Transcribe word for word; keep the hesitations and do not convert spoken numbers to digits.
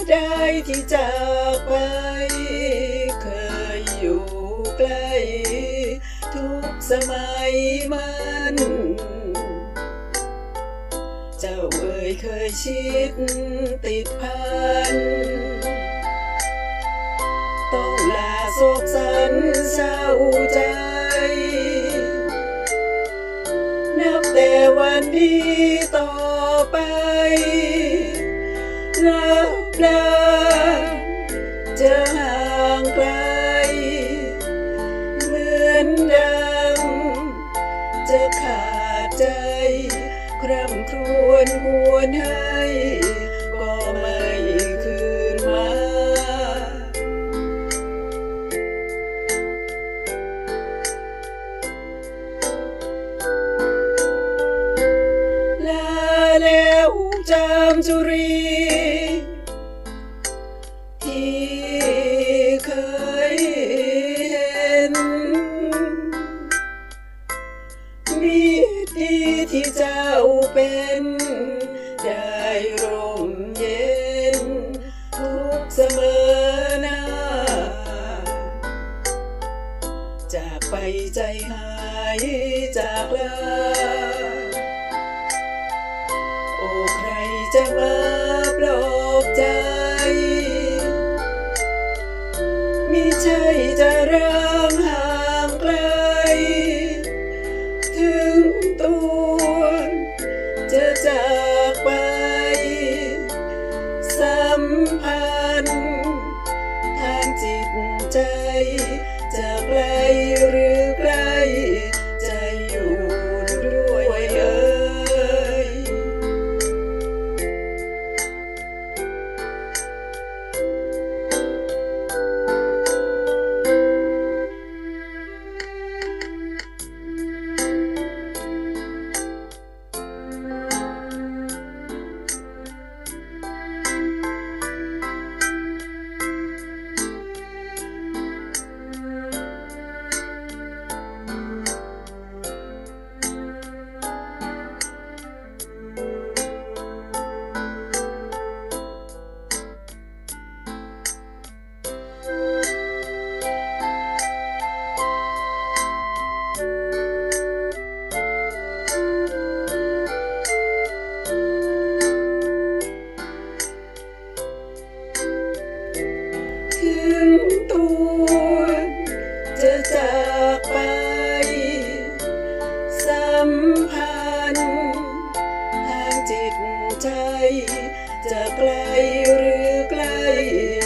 ใดที่จากไปเคยอยู่ใกล้ทุกสมัยมันเจ้าเอ่ยเคยชิดติดพันต้องลาโศกสันเศร้าใจนับแต่วันนี้ต่อไปรับลาจะห่างไกลเหมือนดังจะขาดใจคร่ำครวญหวนให้ก็ไม่คืนมาลาแล้วจามจุรีที่เคยเห็นมีดีที่เจ้าเป็นได้ร่มเย็นทุกเสมอหน้าจากไปใจหายจากลาโอ้ใครจะมาปลอบใจมิใช่จะร้างห่างไกลถึงตัวจะจากไปสัมพันธ์ทางจิตใจจะไกลหรือใกล้ใจอยู่ด้วยเอ่ยตัวจะจากไปสัมพันธ์ทางจิตใจจะไกลหรือใกล้